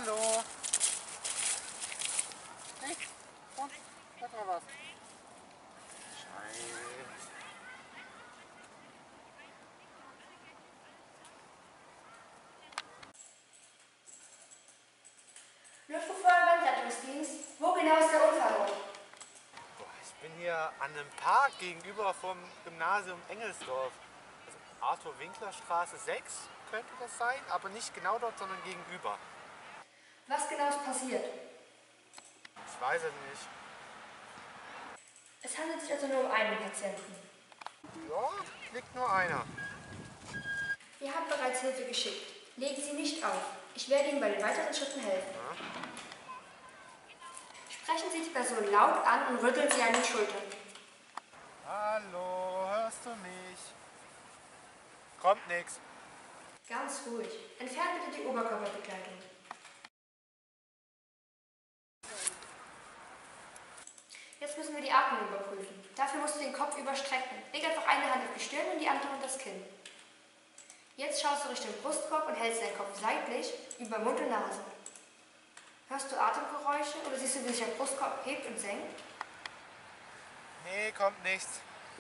Hallo. Hey, komm, sag mal was. Scheiße. Luftfeuerwehrrettungsdienst, wo genau ist der Unfall? Ich bin hier an einem Park gegenüber vom Gymnasium Engelsdorf. Also Arthur-Winkler-Straße 6 könnte das sein, aber nicht genau dort, sondern gegenüber. Was genau ist passiert? Ich weiß es nicht. Es handelt sich also nur um einen Patienten. Ja, liegt nur einer. Wir haben bereits Hilfe geschickt. Legen Sie nicht auf. Ich werde Ihnen bei den weiteren Schritten helfen. Ja. Sprechen Sie die Person laut an und rütteln Sie an den Schultern. Hallo, hörst du mich? Kommt nix. Ganz ruhig. Entfernen bitte die Oberkörperbekleidung. Jetzt müssen wir die Atmung überprüfen. Dafür musst du den Kopf überstrecken. Leg einfach eine Hand auf die Stirn und die andere unter das Kinn. Jetzt schaust du Richtung Brustkorb und hältst deinen Kopf seitlich über Mund und Nase. Hörst du Atemgeräusche oder siehst du, wie sich der Brustkorb hebt und senkt? Nee, kommt nichts.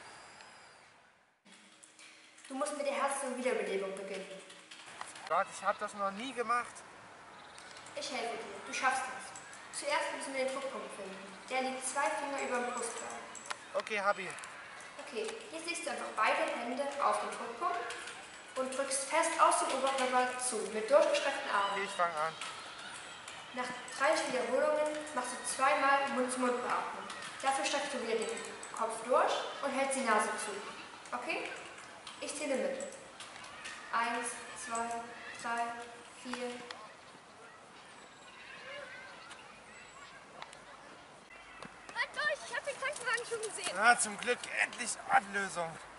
Du musst mit der Herz- und Wiederbelebung beginnen. Gott, ich habe das noch nie gemacht. Ich helfe dir. Du schaffst das. Zuerst müssen wir den Druckpunkt finden. Der liegt 2 Finger über dem Brustkorb. Okay, hab ihn. Okay, jetzt legst du einfach beide Hände auf den Druckpunkt und drückst fest aus dem Oberkörper zu, mit durchgestreckten Okay, Armen. ich fange an. Nach 3 Wiederholungen machst du 2-mal Mund-zu-Mund-Beatmung. Dafür streckst du wieder den Kopf durch und hältst die Nase zu. Okay? Ich zähle mit. 1, 2, 3, 4. Halt durch, ich habe den Krankenwagen schon gesehen. Na, zum Glück endlich Ablösung.